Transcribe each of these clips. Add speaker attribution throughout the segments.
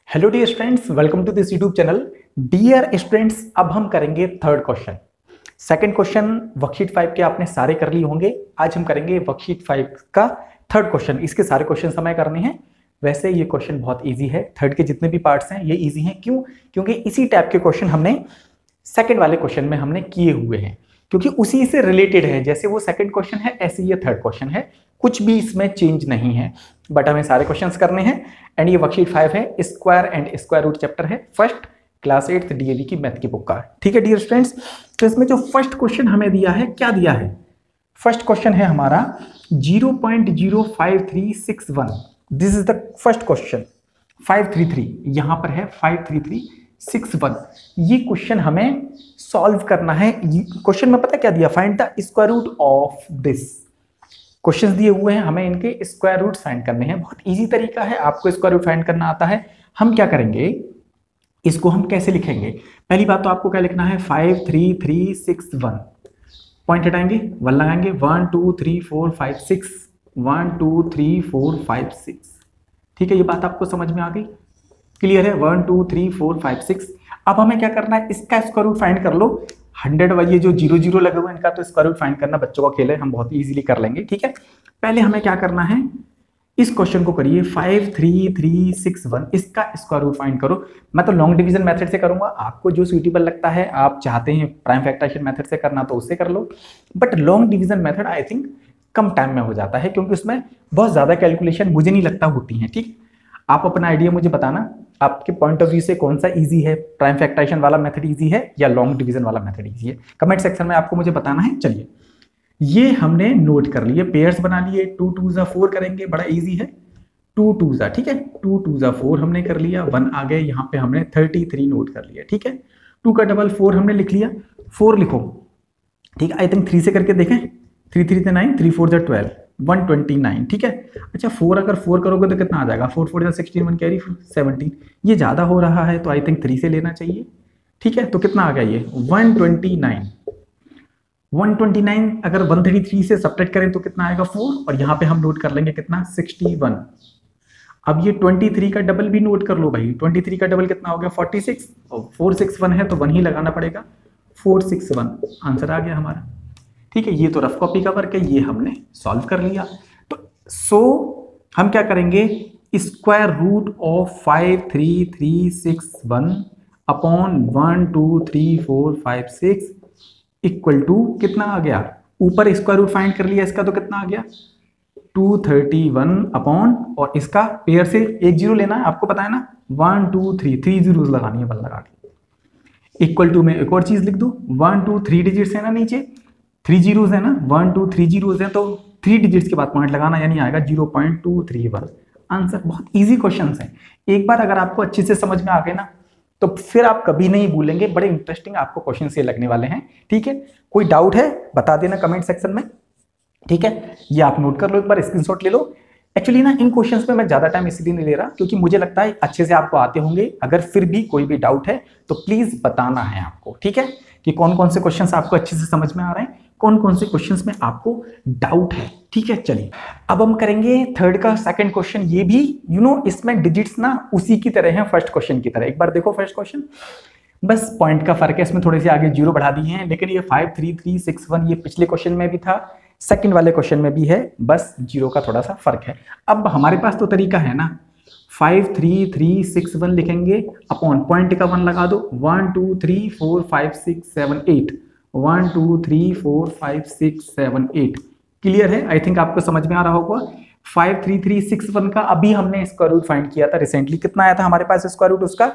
Speaker 1: Hello dear students, welcome to this YouTube channel. Dear students, अब हम करेंगे third question. Second question worksheet 5 के आपने सारे कर लिए होंगे। आज हम करेंगे वर्कशीट 5 का थर्ड क्वेश्चन। इसके सारे क्वेश्चन हमें करने हैं। वैसे ये क्वेश्चन बहुत इजी है, थर्ड के जितने भी पार्ट्स हैं ये इजी हैं। क्यों? क्योंकि इसी टाइप के क्वेश्चन हमने सेकंड वाले क्वेश्चन में हमने किए हुए हैं, क्योंकि उसी से रिलेटेड है। जैसे वो सेकंड क्वेश्चन है ऐसे ये थर्ड क्वेश्चन है, कुछ भी इसमें चेंज नहीं है। बट हमें सारे क्वेश्चंस करने हैं। एंड ये वर्कशीट 5 है, square and square root chapter है, फर्स्ट क्लास 8th डीएवी की मैथ की बुक का। ठीक है डियर स्टूडेंट्स, तो इसमें जो फर्स्ट क्वेश्चन हमें दिया है, क्या दिया है? फर्स्ट क्वेश्चन है हमारा 0.05361। This is the first question. 533 यहां पर है, 53361। ये क्वेश्चन हमें सॉल्व करना है। क्वेश्चन में पता क्या दिया? Find the square root of this. Questions दिए हुए हैं, हमें इनके स्क्वायर रूट फाइंड करने हैं। बहुत इजी तरीका है, आपको स्क्वायर रूट फाइंड करना आता है। हम क्या करेंगे, इसको हम कैसे लिखेंगे? पहली बात तो आपको क्या लिखना है, 53361 पॉइंट हटाएंगे, 1 लगाएंगे, 1 2 3 4 5 6, 1 2 3 4 5 6। ठीक है, ये बात आपको समझ में आ गई? क्लियर है? 1 2 3 4 5 6। अब हमें क्या करना है, इसका स्क्वायर रूट फाइंड कर लो। 100 वाले ये जो 0 0 लगे हुए हैं, इनका तो स्क्वायर रूट फाइंड करना बच्चों का खेल है, हम बहुत इजीली कर लेंगे। ठीक है, पहले हमें क्या करना है, इस क्वेश्चन को करिए 53361, इसका स्क्वायर रूट फाइंड करो। मैं तो लॉन्ग डिवीजन मेथड से करूंगा, आपको जो सूटेबल लगता है, आप चाहते हैं प्राइम फैक्टराइजेशन मेथड से करना तो उससे कर लो। But long division method I think कम टाइम में हो जाता है, क्योंकि उसमें बहुत ज्यादा कैलकुलेशन मुझे नहीं लगता होती है। ठीक, आप अपना आइडिया मुझे बताना, आपके पॉइंट ऑफ व्यू से कौन सा इजी है, प्राइम फैक्टराइजेशन वाला मेथड इजी है या लॉन्ग डिवीजन वाला मेथड इजी है? कमेंट सेक्शन में आपको मुझे बताना है। चलिए, ये हमने नोट कर लिए, पेयर्स बना लिए। 2 2 4 करेंगे, बड़ा इजी है। 2 2 ठीक है, 2 2 4 हमने कर लिया। 1 आ गए, यहाँ पे हमने 33 नोट कर लिया। ठीक है, 2 का डबल 4 हमने लिख लिया। 4 लिखो। ठीक है, आई थिंक 3 से करके देखें। 3 3 9, 3 4 12, 129। ठीक है, अच्छा 4 अगर 4 करोगे तो कितना आ जाएगा? 4 4 16, 1 कैरी 17। ये ज़्यादा हो रहा है तो आई थिंक 3 से लेना चाहिए। ठीक है, तो कितना आ गया ये? 129। 129 अगर 133 से सब्ट्रैक्ट करें तो कितना आएगा? 4। और यहाँ पे हम नोट कर लेंगे कितना? 61। अब ये 23 का डबल भी नोट कर लो भाई। 23 का डबल कितना हो गया? 46। और 461 है तो 1 ही लगाना पड़ेगा। 461 आंसर आ गया हमारा। ठीक है, ये तो रफ कॉपी का वर्क है, ये हमने सॉल्व कर लिया। तो हम क्या करेंगे, square root of 53361 upon 1 2 3 4 5 6 equal to कितना आ गया? ऊपर स्क्वायर रूट फाइंड कर लिया इसका, तो कितना आ गया? 231 अपॉन, और इसका पेयर से एक जीरो लेना है, आपको पता है ना। 1 2 3 जीरोस लगानी है, 1 लगा के। इक्वल टू में एक और चीज लिख दो, 1 2 3 डिजिट्स है ना, नीचे 3 जीरोस है ना, 1 2 3 जीरोस है, तो 3 डिजिट्स के बाद पॉइंट लगाना, यानी आएगा 0.231 आंसर। बहुत इजी क्वेश्चंस हैं। एक बार अगर आपको अच्छे से समझ में आ गए ना, तो फिर आप कभी नहीं भूलेंगे। बड़े इंटरेस्टिंग आपको क्वेश्चन ये लगने वाले हैं। ठीक है, कोई डाउट है बता देना कमेंट सेक्शन में। ठीक है, ये आप नोट कर लो, एक बार स्क्रीनशॉट ले लो। एक्चुअली ना इन क्वेश्चंस में मैं ज्यादा टाइम इसलिए नहीं ले रहा, क्योंकि मुझे लगता है अच्छे से आपको आते होंगे। अगर फिर भी कोई भी डाउट है तो प्लीज बताना है आपको। ठीक है, कि कौन कौन से क्वेश्चंस आपको अच्छे से समझ में आ रहे हैं, कौन कौन से क्वेश्चंस में आपको डाउट है। ठीक है, चलिए अब हम करेंगे थर्ड का सेकंड क्वेश्चन। ये भी इसमें डिजिट्स ना उसी की तरह हैं, फर्स्ट क्वेश्चन की तरह। एक बार देखो फर्स्ट क्वेश्चन, बस पॉइंट का फर्क है, इसमें थोड़े से आगे जीरो बढ़ा दिए हैं। लेकिन ये 53361 ये पिछले क्वेश्चन में भी था, सेकंड वाले क्वेश्चन में भी है, बस जीरो का थोड़ा सा फर्क है। अब हमारे पास तो तरीका है ना, 53361 लिखेंगे, अपॉन पॉइंट का 1 लगा दो, 1 2 3 4 5 6 7 8, 1 2 3 4 5 6 7 8। क्लियर है? आई थिंक आपको समझ में आ रहा होगा। 53361 का अभी हमने स्क्वायर रूट फाइंड किया था रिसेंटली। कितना आया था हमारे पास स्क्वायर रूट उसका?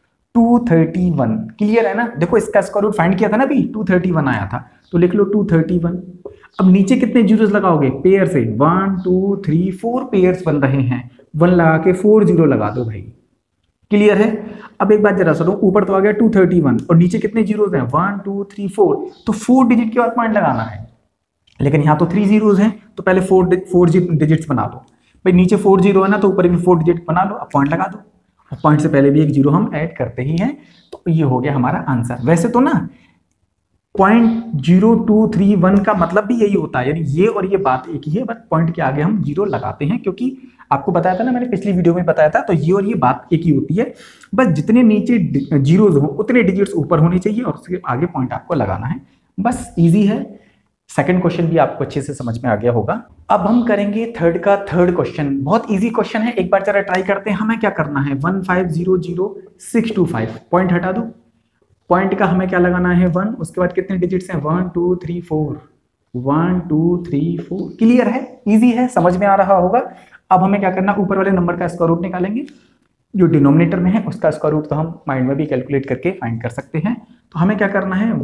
Speaker 1: 231। क्लियर है ना? देखो इसका स्क्वायर रूट फाइंड किया था ना अभी, 231 आया था, तो लिख लो 231। अब नीचे कितने जीरोस लगाओगे? पेयर से 1 2 3 4 पेयर्स बन रहे हैं, 1 लगा के 4 जीरो लगा दो भाई। क्लियर है? अब एक बात जरा सुनो, ऊपर तो आ गया 231 और नीचे कितने जीरोस हैं? 1 2 3 4, तो 4 डिजिट के बाद पॉइंट लगाना है। लेकिन यहाँ तो 3 जीरोस हैं, तो पहले 4 डिजिट्स बना दो भाई। नीचे 4 जीरो है ना, तो ऊपर भी 4 डिजिट बना लो, अब पॉइंट लगा दो। और पॉइंट से पहले भी एक जीरो हम ऐड करते ही हैं, तो ये हो गया हमारा आंसर। वैसे तो ना 0.0231 का मतलब भी यही होता है, यानी ये और ये बात एक ही है, बट पॉइंट के आगे हम 0 लगाते हैं, क्योंकि आपको बताया था ना, मैंने पिछली वीडियो में बताया था, तो ये और ये बात एक ही होती है। बस जितने नीचे जीरोज हो उतने डिजिट्स ऊपर होने चाहिए और उसके आगे पॉइंट आपको लगाना है, बस इजी है। सेकंड क्वेश्चन भी आपको अच्छे से समझ में आ गया होगा। अब हम करेंगे थर्ड क्वेश्चन। बहुत इजी क्वेश्चन है, एक बार जरा ट्राई करते हैं। हमें क्या करना है, 1500625 पॉइंट हटा दो, पॉइंट का हमें क्या लगाना है 1, उसके बाद कितने डिजिट्स हैं 1 2 3 4, 1 2 3 4। क्लियर है, इजी है, समझ में आ रहा होगा। अब हमें क्या करना, ऊपर वाले नंबर का स्क्वायर रूट निकालेंगे, जो डिनोमिनेटर में है उसका स्क्वायर रूट तो हम माइंड में भी कैलकुलेट करके फाइंड कर सकते हैं। तो हमें क्या करना है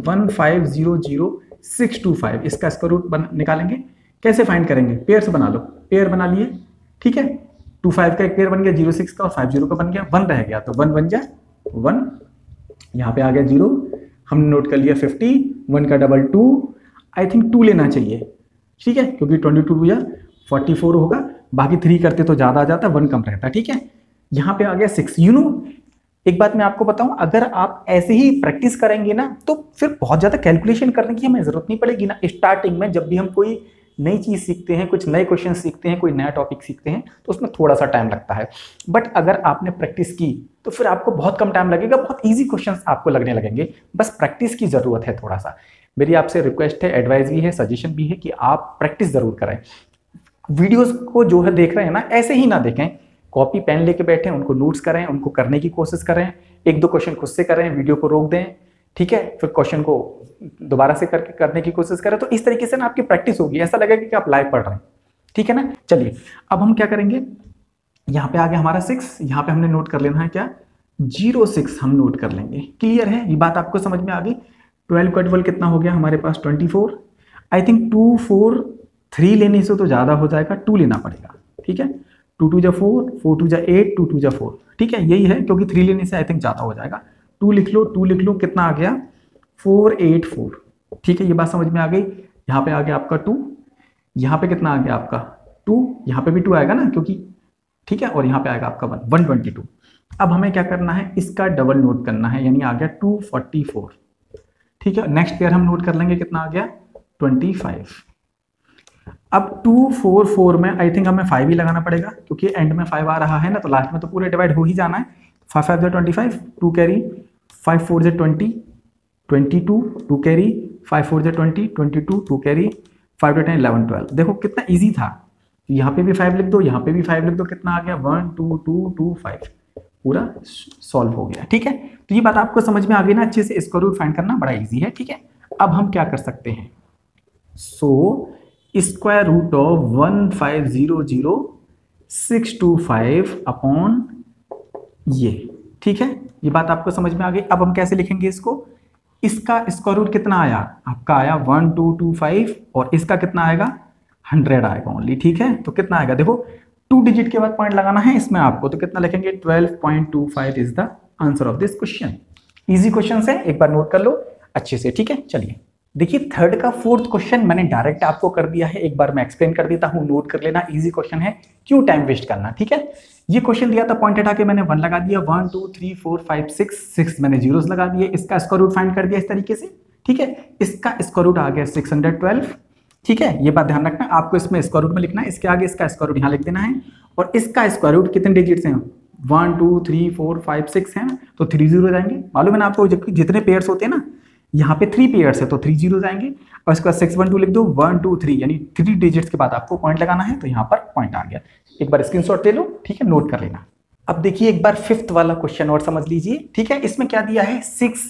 Speaker 1: 1500625 इसका स्क्वायर रूट निकालेंगे। कैसे फाइंड करेंगे, पेयर से बना लो, पेयर बना लिए, ठीक है। 25 का एक पेयर बन गया, 06 का और 50 का बन गया, 1 रह गया, तो 1 बन जाए 1, यहाँ पे आ गया 0, हमने नोट कर लिया 50, 1 का डबल 2, आई थिंक 2 लेना चाहिए, ठीक है, क्योंकि 22 या 44 होगा, बाकी 3 करते तो ज़्यादा आ जाता, 1 कम रहता, ठीक है। यहाँ पे आ गया 6। एक बात मैं आपको बताऊं, अगर आप ऐसे ही प्रैक्टिस करेंगे ना तो फिर बहुत ज़्यादा कैलकुलेशन करने की हमें ज़रूरत नहीं पड़ेगी ना। स्टार्टिंग में जब भी हम कोई नई चीज़ सीखते हैं, कुछ नए क्वेश्चन सीखते हैं, कोई नया टॉपिक सीखते हैं, तो उसमें थोड़ा सा टाइम लगता है। बट अगर आपने प्रैक्टिस की तो फिर आपको बहुत कम टाइम लगेगा, बहुत ईजी क्वेश्चन आपको लगने लगेंगे। बस प्रैक्टिस की ज़रूरत है थोड़ा सा। मेरी आपसे रिक्वेस्ट है, एडवाइस भी है, सजेशन भी है कि आप प्रैक्टिस ज़रूर करें। वीडियोज़ को जो है देख रहे हैं ना, ऐसे ही ना देखें, कॉपी पेन लेके बैठे, उनको नोट्स करें, उनको करने की कोशिश करें, 1-2 क्वेश्चन खुद से करें, वीडियो को रोक दें, ठीक है, फिर क्वेश्चन को दोबारा से करके करने की कोशिश करें। तो इस तरीके से ना आपकी प्रैक्टिस होगी, ऐसा लगेगा कि आप लाइव पढ़ रहे हैं, ठीक है ना। चलिए अब हम क्या करेंगे, यहाँ पे आ गया हमारा 6, यहाँ पे हमने नोट कर लेना है क्या 06 हम नोट कर लेंगे। क्लियर है, ये बात आपको समझ में आ गई। 12 का 12 कितना हो गया हमारे पास 24। आई थिंक 2 4 3 लेने से तो ज़्यादा हो जाएगा, 2 लेना पड़ेगा, ठीक है। 2 2 जा 4, 4 2 जा 8, 2 2 जा 4, ठीक है, यही है, क्योंकि 3 लेने से आई थिंक ज़्यादा हो जाएगा। 2 लिख लो, 2 लिख लो, कितना आ गया 484, ठीक है, ये बात समझ में आ गई। यहाँ पे आ गया आपका 2, यहाँ पे कितना आ गया आपका 2, यहाँ पे भी 2 आएगा ना, क्योंकि ठीक है, और यहाँ पे आएगा आपका 122। अब हमें क्या करना है, इसका डबल नोट करना है, यानी आ गया 244, ठीक है। नेक्स्ट पेयर हम नोट कर लेंगे, कितना आ गया 25। अब 244 में आई थिंक हमें 5 ही लगाना पड़ेगा, क्योंकि एंड में 5 आ रहा है ना, तो लास्ट में तो पूरे डिवाइड हो ही जाना है। 5 5 25, 2 कैरी, 5 4 20, 22, 2 कैरी, 5 4 20, 22, 2 कैरी, 5 10 11 12। देखो कितना इजी था, यहाँ पे भी 5 लिख दो, यहाँ पे भी 5 लिख दो, कितना आ गया 1 2 2 2 5, पूरा सॉल्व हो गया, ठीक है। तो ये बात आपको समझ में आ गई ना, अच्छे से स्क्वायर रूट फाइंड करना बड़ा इजी है, ठीक है। अब हम क्या कर सकते हैं, स्क्वायर रूट ऑफ 1500625 अपॉन ये, ठीक है, ये बात आपको समझ में आ गई। अब हम कैसे लिखेंगे इसको, इसका स्क्वायर रूट कितना आया आपका, आया 1225, और इसका कितना आएगा 100 आएगा ओनली, ठीक है। तो कितना आएगा, देखो 2 डिजिट के बाद पॉइंट लगाना है इसमें आपको, तो कितना लिखेंगे 12.25 is the answer of this question. Easy question है, एक बार नोट कर लो अच्छे से, ठीक है। चलिए देखिए, थर्ड का 4th क्वेश्चन मैंने डायरेक्ट आपको कर दिया है, एक बार मैं एक्सप्लेन कर देता हूँ, नोट कर लेना, इजी क्वेश्चन है, क्यों टाइम वेस्ट करना, ठीक है। ये क्वेश्चन दिया था, पॉइंट हटा के मैंने 1 लगा दिया, 1 2 3 4 5 6 मैंने जीरोस लगा दिए, इसका स्क्वायर रूट फाइंड कर दिया इस तरीके से, ठीक है। इसका स्क्वायर रूट आ गया 612, ठीक है, ये बात ध्यान रखना, आपको इसमें स्क्वायर रूट में लिखना है, इसके आगे इसका स्क्वायर रूट यहाँ लिख देना है, और इसका स्क्वायर रूट कितने डिजिट्स हैं 1 2 3 4 5 6 हैं, तो 3 0 जाएंगे। मालूम है ना आपको, जितने पेयर्स होते हैं ना, यहाँ पे 3 पेयर्स है तो 3 0 जाएंगे, और इसके बाद 6 1 2 लिख दो, 1 2 3, यानी 3 डिजिट्स के बाद आपको पॉइंट लगाना है, तो यहाँ पर पॉइंट आ गया। एक बार स्क्रीनशॉट ले लो, ठीक है, नोट कर लेना। अब देखिए एक बार 5th वाला क्वेश्चन और समझ लीजिए, ठीक है। इसमें क्या दिया है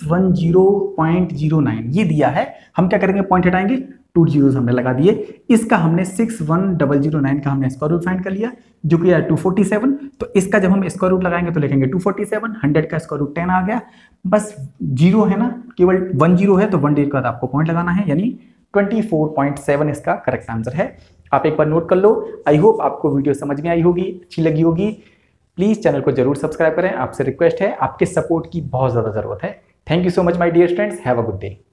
Speaker 1: 610.09 ये दिया है, हम क्या करेंगे पॉइंट हटाएंगे, 2 जीरोस हमने लगा दिए, इसका हमने 61009 का हमने स्क्वायर रूट फाइंड कर लिया, जो कि है 247। तो इसका जब हम स्क्वायर रूट लगाएंगे तो लिखेंगे 247, 100 का स्क्वायर रूट 10 आ गया, बस जीरो है ना, केवल 1 जीरो है, तो 1 डिजिट के बाद आपको पॉइंट लगाना है, यानी 24.7 इसका करेक्ट आंसर है। आप एक बार नोट कर लो। आई होप आपको वीडियो समझ में आई होगी, अच्छी लगी होगी। प्लीज़ चैनल को जरूर सब्सक्राइब करें, आपसे रिक्वेस्ट है, आपके सपोर्ट की बहुत ज़्यादा ज़रूरत है। Thank you so much my dear students, have a good day.